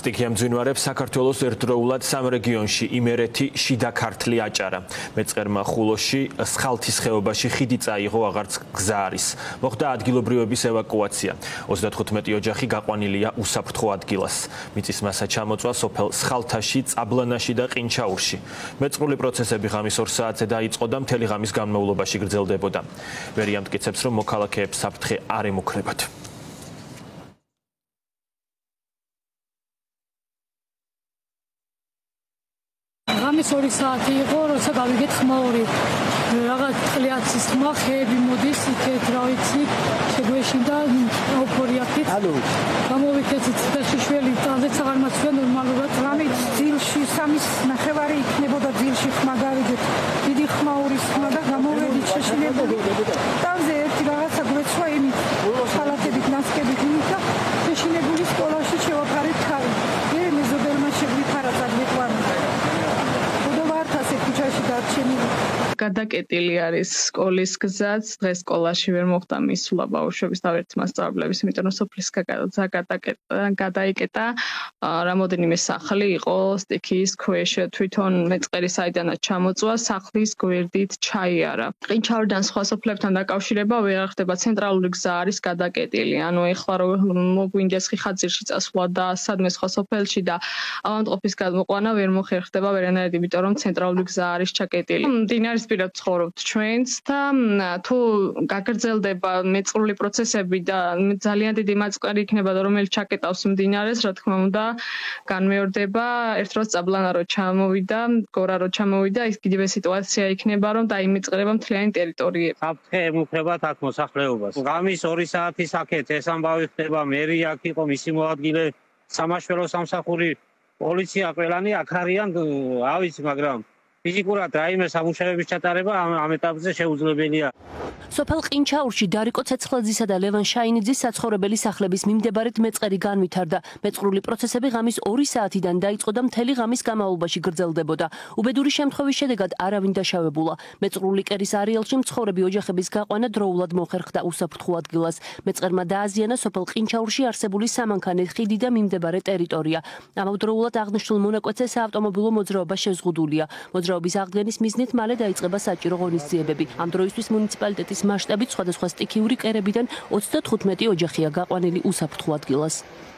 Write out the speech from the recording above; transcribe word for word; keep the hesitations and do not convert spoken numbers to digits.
სტიქია მძვინვარებს საქართველოს ერთდროულად სამ რეგიონში იმერეთი, შიდა ქართლი აჭარა. მეწყერმა ხულოში, სხალთის ხეობაში ხიდი წაიღო, აღარც გზა არის. მოხდა ადგილობრივების ევაკუაცია. ოცდათხუთმეტი ოჯახი გაყვანილია უსაფრთხო ადგილას. მიწის მასა ჩამოწვა სოფელ სხალთაში, წაბლანაში და ყინჩაურში. მეწყრული პროცესები ღამის ორ საათზე დაიწყო და მთელი ღამის განმავლობაში გრძელდებოდა. ვერი ამტკიცებს, რომ მოქალაქეებს საფრთხე არ ემუქრებათ. ღამის ორი საათი იყო, როცა გავიგეთ ხმაური. რაღაც ყლიაცის ხმა, ხეები მოდის იქეთ, რა ვიცი, შეგვეშინდა ეუფორიათით. ალო. გამოვიქეცით და შიშველი ძალზეც აღარ მაცვია ნორმალურად. ღამით ძილში სამის ნახევარი იქნებოდა ძილში ხმა გავიგეთ. დიდი ხმაურის ხმა და გამოვედით შეშინებული. თავზე ერთი რაღაცა გვეცვა იმით, ხალათებით, ნასკებით იმით და შეშინებული სკოლაში შევაფარეთ თავი. მე მეზობელმა შეგვიფარა წადვიყვანა. გადაკეტილი არის სკოლის გზაც. დღეს სკოლაში ვერ მოხდა მისვლა ბავშვების და ერთ მასწავლებლების, იმიტომ რომ სოფლის გზა გადაიკეტა. რამოდენიმე სახლი იყო სტიქიის ქვეშ. თვითონ მეწყერი საიდანაც ჩამოწვა, სახლის გვერდით ჩაიარა. ყინჩაურიდან სხვა სოფლებთან დაკავშირება ვერ ხდება, ცენტრალური გზა არის გადაკეტილი. ანუ ეხლა რომ მოგვინდეს ხიხაძირში წასვლა და სადმე სხვა სოფელში და ავადმყოფის გადმოყვანა ვერ მოხერხდება ვერანაირად, იმიტომ რომ ცენტრალური გზა არის ჩაკეტილი. მდინარის პირად ცხოვრობთ ჩვენც და თუ გაგრძელდება მეწყრული პროცესები და ძალიან დიდი მაწყარი იქნება და რომელიც ჩაკეტავს მდინარეს, რა თქმა უნდა, განმეორდება. ერთ დროს წაბლანა რო ჩამოვიდა, გორა რო ჩამოვიდა, ის კიდევ სიტუაცია იქნება, რომ დაიმეწყრება მთლიანი ტერიტორიები. საფრთხე ემუქრებათ აქ მოსახლეობას. ღამის ორი საათის აქეთ ეს ამბავი ხდება, მერი აქ იყო, მისი მოადგილე, სამაშველო სამსახური, პოლიცია, ყველანი აქ არიან, რა ვიცი, მაგრამ ფიზიკურად რაიმე სამუშაოების ჩატარება ამ ეტაპზე შეუძლებელია. სოფელ ყინჩაურში დარიკო ცეცხლაძისა და ლევან შაინიძის საცხოვრებელი სახლების მიმდებარედ მეწყერი განვითარდა. მეწყრული პროცესები ღამის ორი საათიდან დაიწყო და მთელი ღამის განმავლობაში გრძელდებოდა. უბედური შემთხვევის შედეგად არავინ დაშავებულა. მეწყრული კერის არეალში მცხოვრები ოჯახების გაყვანა დროულად მოხერხდა უსაფრთხო ადგილას. მეწყერმა დააზიანა სოფელ ყინჩაურში არსებული სამანქანე ხიდი და მიმდებარე ტერიტორია. ამავდროულად აღნიშნულ მონაკვეთზე საავტომობილო მოძრაობა შეზღუდულია. მოძრაობის აღდგენის მიზნით მალე დაიწყება საჭირო ღონისძიებები. ამ დროისთვის მუნიციპალიტეტის მასშტაბით სხვადასხვა სტიქიური კერებიდან ოცდათხუთმეტი ოჯახია გაყვანილი უსაფრთხო ადგილას.